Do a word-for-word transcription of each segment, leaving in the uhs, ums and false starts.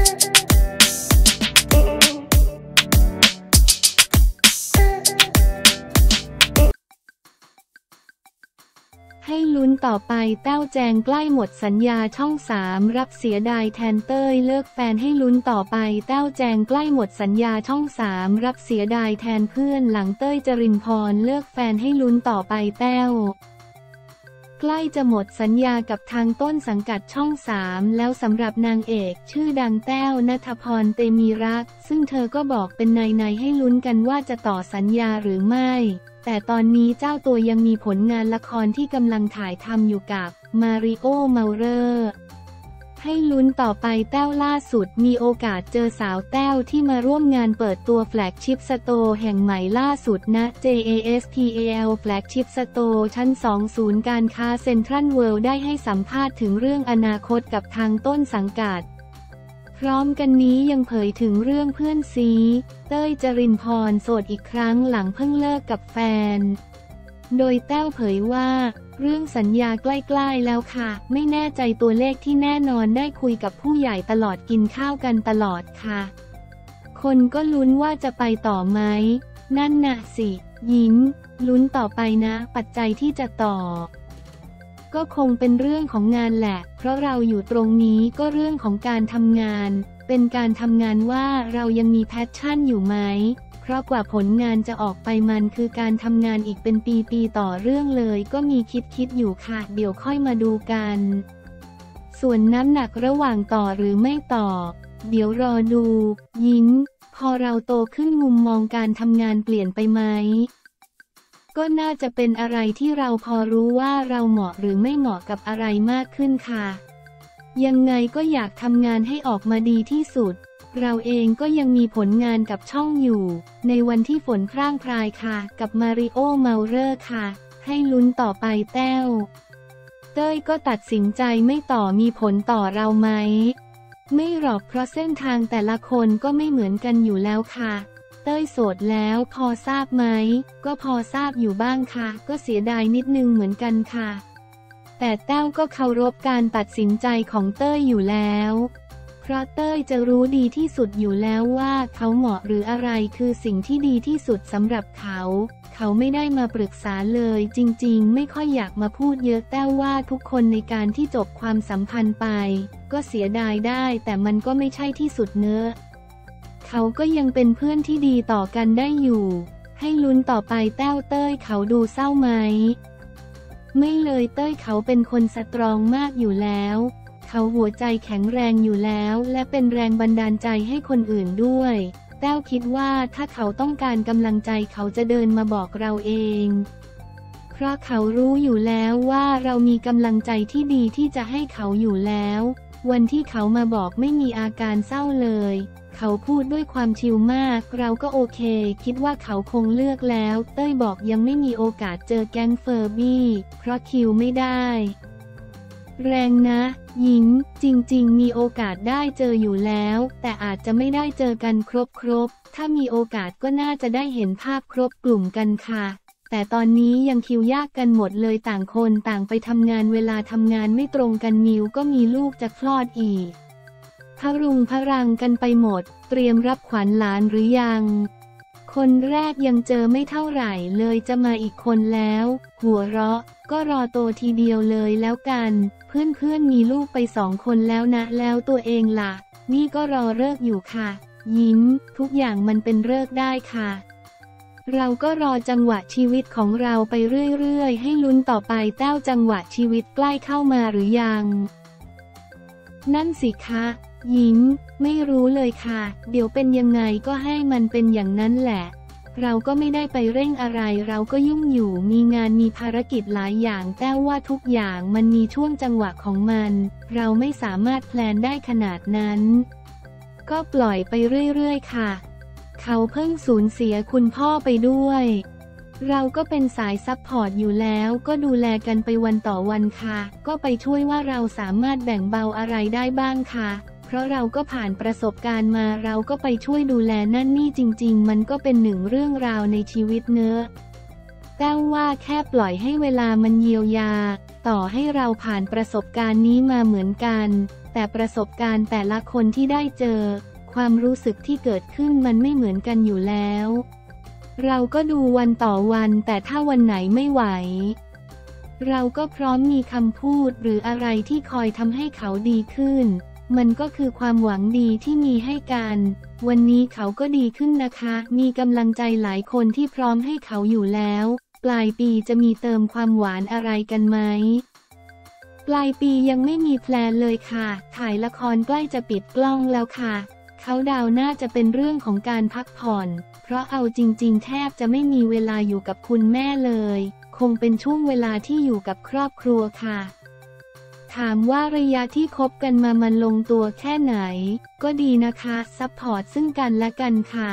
ให้ลุ้นต่อไปแต้วแจงใกล้หมดสัญญาช่องสามรับเสียดายแทนเต้ยเลิกแฟนให้ลุ้นต่อไปแต้วแจงใกล้หมดสัญญาช่องสามรับเสียดายแทนเพื่อนหลังเต้ยจรินพรเลิกแฟนให้ลุ้นต่อไปแต้วใกล้จะหมดสัญญากับทางต้นสังกัดช่องสามแล้วสำหรับนางเอกชื่อดังแต้วณัฐพรเตมีรักซึ่งเธอก็บอกเป็นในๆให้ลุ้นกันว่าจะต่อสัญญาหรือไม่แต่ตอนนี้เจ้าตัวยังมีผลงานละครที่กำลังถ่ายทำอยู่กับมาริโอเมาเรอร์ให้ลุ้นต่อไปแต้วล่าสุดมีโอกาสเจอสาวแต้วที่มาร่วมงานเปิดตัวแฟลกชิพสโตร์แห่งใหม่ล่าสุดณ เจ เอ เอส ที เอ แอล แฟลกชิพสโตร์ชั้นสองศูนย์การค้าเซ็นทรัลเวิลด์ได้ให้สัมภาษณ์ถึงเรื่องอนาคตกับทางต้นสังกัดพร้อมกันนี้ยังเผยถึงเรื่องเพื่อนซีเต้ยจรินพรโสดอีกครั้งหลังเพิ่งเลิกกับแฟนโดยแต้วเผยว่าเรื่องสัญญาใกล้ๆแล้วค่ะไม่แน่ใจตัวเลขที่แน่นอนได้คุยกับผู้ใหญ่ตลอดกินข้าวกันตลอดค่ะคนก็ลุ้นว่าจะไปต่อไหมนั่นน่ะสิยิ้มลุ้นต่อไปนะปัจจัยที่จะต่อก็คงเป็นเรื่องของงานแหละเพราะเราอยู่ตรงนี้ก็เรื่องของการทำงานเป็นการทำงานว่าเรายังมีแพชชั่นอยู่ไหมเพราะกว่าผลงานจะออกไปมันคือการทำงานอีกเป็นปีๆต่อเรื่องเลยก็มีคิดคิดอยู่ค่ะเดี๋ยวค่อยมาดูกันส่วนน้ำหนักระหว่างต่อหรือไม่ต่อเดี๋ยวรอดูยิ้มพอเราโตขึ้นมุมมองการทำงานเปลี่ยนไปไหมก็น่าจะเป็นอะไรที่เราพอรู้ว่าเราเหมาะหรือไม่เหมาะกับอะไรมากขึ้นค่ะยังไงก็อยากทำงานให้ออกมาดีที่สุดเราเองก็ยังมีผลงานกับช่องอยู่ในวันที่ฝนพร่างพรายค่ะกับมาริโอเมาเรอร์ค่ะให้ลุ้นต่อไปแต้วเต้ยก็ตัดสินใจไม่ต่อมีผลต่อเราไหมไม่หรอกเพราะเส้นทางแต่ละคนก็ไม่เหมือนกันอยู่แล้วค่ะเต้ยโสดแล้วพอทราบไหมก็พอทราบอยู่บ้างค่ะก็เสียดายนิดนึงเหมือนกันค่ะแต่แต้วก็เคารพการตัดสินใจของเต้ยอยู่แล้วเพราะเต้ยจะรู้ดีที่สุดอยู่แล้วว่าเขาเหมาะหรืออะไรคือสิ่งที่ดีที่สุดสำหรับเขาเขาไม่ได้มาปรึกษาเลยจริงๆไม่ค่อยอยากมาพูดเยอะแต้วว่าทุกคนในการที่จบความสัมพันธ์ไปก็เสียดายได้แต่มันก็ไม่ใช่ที่สุดเนอะเขาก็ยังเป็นเพื่อนที่ดีต่อกันได้อยู่ให้ลุ้นต่อไปแต้วเต้ยเขาดูเศร้าไหมไม่เลยเต้ยเขาเป็นคนสตรองมากอยู่แล้วเขาหัวใจแข็งแรงอยู่แล้วและเป็นแรงบันดาลใจให้คนอื่นด้วยแต้วคิดว่าถ้าเขาต้องการกำลังใจเขาจะเดินมาบอกเราเองเพราะเขารู้อยู่แล้วว่าเรามีกำลังใจที่ดีที่จะให้เขาอยู่แล้ววันที่เขามาบอกไม่มีอาการเศร้าเลยเขาพูดด้วยความชิลมากเราก็โอเคคิดว่าเขาคงเลือกแล้วเต้ยบอกยังไม่มีโอกาสเจอแก๊งเฟอร์บี้เพราะคิวไม่ได้แรงนะยิ้มจริงๆมีโอกาสได้เจออยู่แล้วแต่อาจจะไม่ได้เจอกันครบๆถ้ามีโอกาสก็น่าจะได้เห็นภาพครบกลุ่มกันค่ะแต่ตอนนี้ยังคิวยากกันหมดเลยต่างคนต่างไปทำงานเวลาทำงานไม่ตรงกันมิวก็มีลูกจะคลอดอีกพรุงพรังกันไปหมดเตรียมรับขวัญหลานหรือยังคนแรกยังเจอไม่เท่าไหร่เลยจะมาอีกคนแล้วหัวเราะก็รอโตทีเดียวเลยแล้วกันเพื่อนๆมีลูกไปสองคนแล้วนะแล้วตัวเองล่ะนี่ก็รอเลิกอยู่ค่ะยิ้มทุกอย่างมันเป็นเลิกได้ค่ะเราก็รอจังหวะชีวิตของเราไปเรื่อยๆให้ลุ้นต่อไปแต้วจังหวะชีวิตใกล้เข้ามาหรือยังนั่นสิคะยิ้มไม่รู้เลยค่ะเดี๋ยวเป็นยังไงก็ให้มันเป็นอย่างนั้นแหละเราก็ไม่ได้ไปเร่งอะไรเราก็ยุ่งอยู่มีงานมีภารกิจหลายอย่างแต่ว่าทุกอย่างมันมีช่วงจังหวะของมันเราไม่สามารถแพลนได้ขนาดนั้นก็ปล่อยไปเรื่อยๆค่ะเขาเพิ่งสูญเสียคุณพ่อไปด้วยเราก็เป็นสายซัพพอร์ตอยู่แล้วก็ดูแลกันไปวันต่อวันค่ะก็ไปช่วยว่าเราสามารถแบ่งเบาอะไรได้บ้างค่ะเพราะเราก็ผ่านประสบการณ์มาเราก็ไปช่วยดูแลนั่นนี่จริงๆมันก็เป็นหนึ่งเรื่องราวในชีวิตเนอะแต้วว่าแค่ปล่อยให้เวลามันเยียวยาต่อให้เราผ่านประสบการณ์นี้มาเหมือนกันแต่ประสบการณ์แต่ละคนที่ได้เจอความรู้สึกที่เกิดขึ้นมันไม่เหมือนกันอยู่แล้วเราก็ดูวันต่อวันแต่ถ้าวันไหนไม่ไหวเราก็พร้อมมีคำพูดหรืออะไรที่คอยทำให้เขาดีขึ้นมันก็คือความหวังดีที่มีให้กันวันนี้เขาก็ดีขึ้นนะคะมีกำลังใจหลายคนที่พร้อมให้เขาอยู่แล้วปลายปีจะมีเติมความหวานอะไรกันไหมปลายปียังไม่มีแพลนเลยค่ะถ่ายละครใกล้จะปิดกล้องแล้วค่ะเขาดาวน่าจะเป็นเรื่องของการพักผ่อนเพราะเอาจริงๆแทบจะไม่มีเวลาอยู่กับคุณแม่เลยคงเป็นช่วงเวลาที่อยู่กับครอบครัวค่ะถามว่าระยะที่คบกันมามันลงตัวแค่ไหนก็ดีนะคะซัพพอร์ตซึ่งกันและกันค่ะ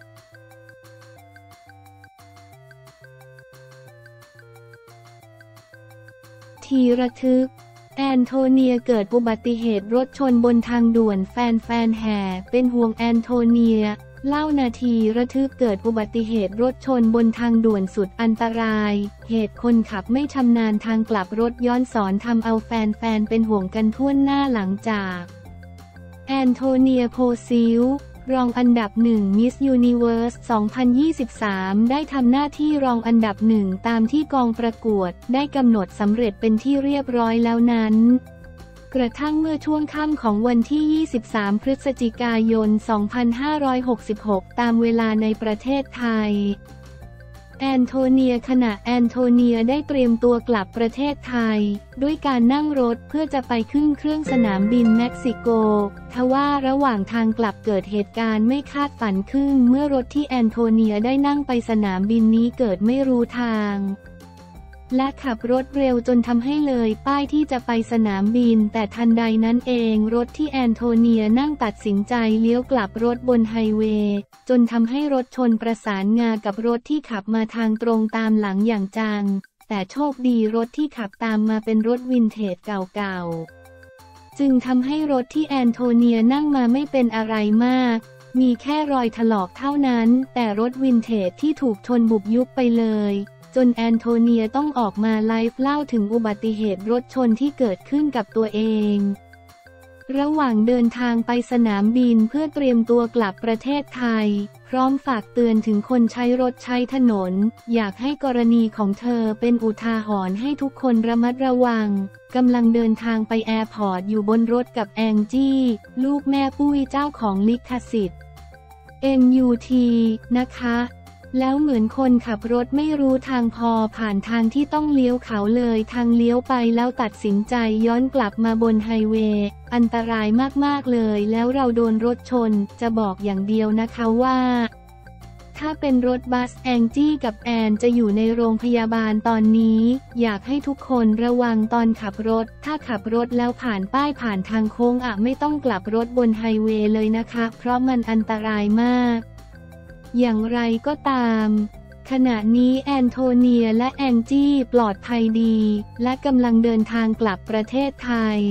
ทีระทึกแอนโทเนียเกิดอุบัติเหตุรถชนบนทางด่วนแฟนๆแห่เป็นห่วงแอนโทเนียเล่านาทีระทึกเกิดอุบัติเหตุรถชนบนทางด่วนสุดอันตรายเหตุคนขับไม่ชำนาญทางกลับรถย้อนสอนทำเอาแฟนๆเป็นห่วงกันทั่วหน้าหลังจากแอนโทเนียโพซิลรองอันดับหนึ่งมิสยูนิเวิร์สสองพันยี่สิบสามได้ทำหน้าที่รองอันดับหนึ่งตามที่กองประกวดได้กำหนดสำเร็จเป็นที่เรียบร้อยแล้วนั้นกระทั่งเมื่อช่วงค่ำของวันที่ยี่สิบสามพฤศจิกายนสองพันห้าร้อยหกสิบหกตามเวลาในประเทศไทยแอนโทเนียขณะแอนโทเนียได้เตรียมตัวกลับประเทศไทยด้วยการนั่งรถเพื่อจะไปขึ้นเครื่องสนามบินเม็กซิโกทว่าระหว่างทางกลับเกิดเหตุการณ์ไม่คาดฝันขึ้นเมื่อรถที่แอนโทเนียได้นั่งไปสนามบินนี้เกิดไม่รู้ทางและขับรถเร็วจนทำให้เลยป้ายที่จะไปสนามบินแต่ทันใดนั้นเองรถที่แอนโทเนียนั่งตัดสินใจเลี้ยวกลับรถบนไฮเวย์จนทำให้รถชนประสานงากับรถที่ขับมาทางตรงตามหลังอย่างจังแต่โชคดีรถที่ขับตามมาเป็นรถวินเทจเก่าๆจึงทำให้รถที่แอนโทเนียนั่งมาไม่เป็นอะไรมากมีแค่รอยถลอกเท่านั้นแต่รถวินเทจที่ถูกชนบุบยุบไปเลยจนแอนโทเนียต้องออกมาไลฟ์เล่าถึงอุบัติเหตุรถชนที่เกิดขึ้นกับตัวเองระหว่างเดินทางไปสนามบินเพื่อเตรียมตัวกลับประเทศไทยพร้อมฝากเตือนถึงคนใช้รถใช้ถนนอยากให้กรณีของเธอเป็นอุทาหรณ์ให้ทุกคนระมัดระวังกำลังเดินทางไปแอร์พอร์ตอยู่บนรถกับแองจี้ลูกแม่ปุ้ยเจ้าของลิขสิทธิ์ เอ็ม ยู ที นะคะแล้วเหมือนคนขับรถไม่รู้ทางพอผ่านทางที่ต้องเลี้ยวเขาเลยทางเลี้ยวไปแล้วตัดสินใจย้อนกลับมาบนไฮเวย์อันตรายมากๆเลยแล้วเราโดนรถชนจะบอกอย่างเดียวนะคะว่าถ้าเป็นรถบัสแองจี้กับแอนจะอยู่ในโรงพยาบาลตอนนี้อยากให้ทุกคนระวังตอนขับรถถ้าขับรถแล้วผ่านป้ายผ่านทางโค้งอ่ะไม่ต้องกลับรถบนไฮเวย์เลยนะคะเพราะมันอันตรายมากอย่างไรก็ตามขณะนี้แอนโทเนียและแองจี้ปลอดภัยดีและกำลังเดินทางกลับประเทศไทย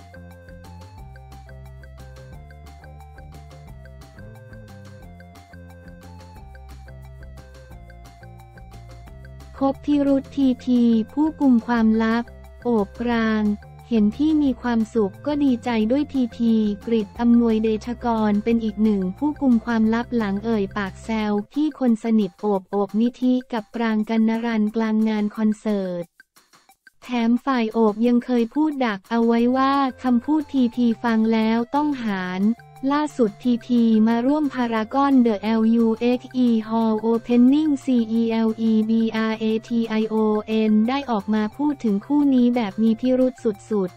พบพิรุธทีพีผู้กุมความลับโอบปรางเห็นที่มีความสุขก็ดีใจด้วยพีพีกฤษอำนวยเดชกรเป็นอีกหนึ่งผู้กุมความลับหลังเอ่ยปากแซวพี่คนสนิทโอบโอบนิธิกับปรางกัณรันกลางงานคอนเสิร์ตแถมฝ่ายโอบยังเคยพูดดักเอาไว้ว่าคำพูดพีพีฟังแล้วต้องหารล่าสุดพีพีมาร่วมพารากอนเดอะ แอล ยู เอ็กซ์ อี Hall Opening ซี อี แอล อี บี อาร์ เอ ที ไอ โอ เอ็น ได้ออกมาพูดถึงคู่นี้แบบมีพิรุธสุด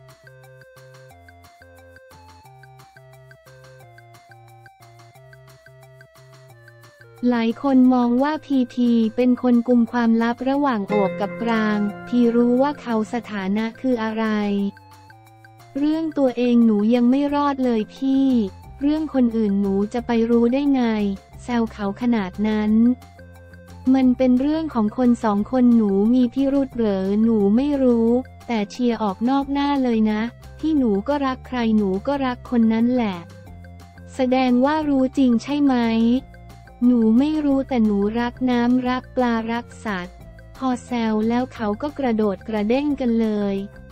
ๆหลายคนมองว่าพีพีเป็นคนกุมความลับระหว่างโอบกับปรางพีรู้ว่าเขาสถานะคืออะไรเรื่องตัวเองหนูยังไม่รอดเลยพี่เรื่องคนอื่นหนูจะไปรู้ได้ไงแซวเขาขนาดนั้นมันเป็นเรื่องของคนสองคนหนูมีพิรุธเหรอหนูไม่รู้แต่เชียร์ออกนอกหน้าเลยนะที่หนูก็รักใครหนูก็รักคนนั้นแหละแสดงว่ารู้จริงใช่ไหมหนูไม่รู้แต่หนูรักน้ำรักปลารักสัตว์พอแซวแล้วเขาก็กระโดดกระเด้งกันเลย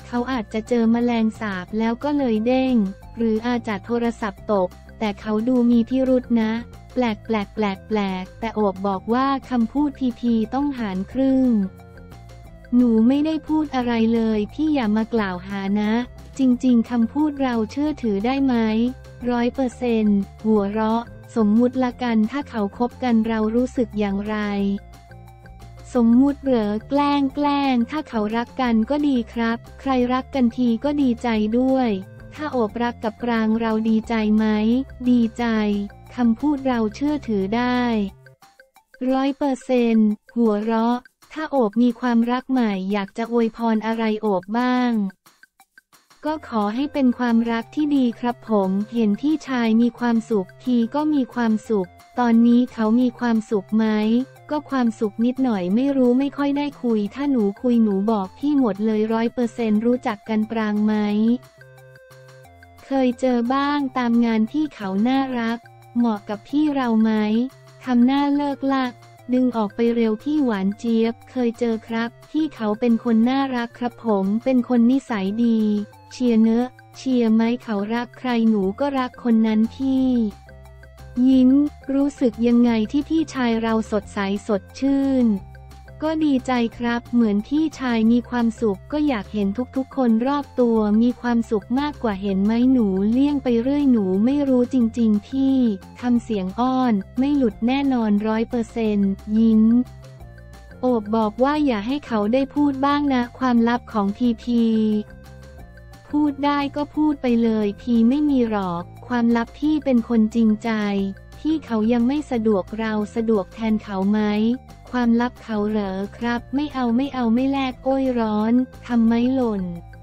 เขาอาจจะเจอแมลงสาบแล้วก็เลยเด้งหรืออาจจะโทรศัพท์ตกแต่เขาดูมีพิรุธนะแปลกแปลกแปลกแปลกแต่โอบบอกว่าคำพูดพีพีต้องหารครึ่งหนูไม่ได้พูดอะไรเลยพี่อย่ามากล่าวหานะจริงๆคำพูดเราเชื่อถือได้ไหมร้อยเปอร์เซนต์หัวเราะสมมุติละกันถ้าเขาคบกันเรารู้สึกอย่างไรสมมุติเหรอแกล้งแกล้งถ้าเขารักกันก็ดีครับใครรักกันทีก็ดีใจด้วยถ้าโอบรักกับปรางเราดีใจไหมดีใจคำพูดเราเชื่อถือได้ร้อยเปอร์เซนต์หัวเราะถ้าโอบมีความรักใหม่อยากจะอวยพรอะไรโอบบ้างก็ขอให้เป็นความรักที่ดีครับผมเห็นพี่ชายมีความสุขทีก็มีความสุขตอนนี้เขามีความสุขไหมก็ความสุขนิดหน่อยไม่รู้ไม่ค่อยได้คุยถ้าหนูคุยหนูบอกพี่หมดเลยร้อยเปอร์เซนต์รู้จักกันปรางไหมเคยเจอบ้างตามงานที่เขาน่ารักเหมาะกับพี่เราไหมทำหน้าเลิกลักดึงออกไปเร็วพี่หวานเจี๊ยบเคยเจอครับที่เขาเป็นคนน่ารักครับผมเป็นคนนิสัยดีเชียร์เนอะเชียร์ไหมเขารักใครหนูก็รักคนนั้นพี่ยิ้มรู้สึกยังไงที่พี่ชายเราสดใสสดชื่นก็ดีใจครับเหมือนพี่ชายมีความสุขก็อยากเห็นทุกๆคนรอบตัวมีความสุขมากกว่าเห็นไหมหนูเลี่ยงไปเรื่อยหนูไม่รู้จริงๆพี่ทำเสียงอ้อนไม่หลุดแน่นอนร้อยเปอร์เซนต์ยิ้มโอบบอกว่าอย่าให้เขาได้พูดบ้างนะความลับของพีพีพูดได้ก็พูดไปเลยพีไม่มีหรอกความลับพี่เป็นคนจริงใจที่เขายังไม่สะดวกเราสะดวกแทนเขาไหมความลับเขาเหรอครับไม่เอาไม่เอาไม่แลกโอ้ยร้อนทำไมหล่น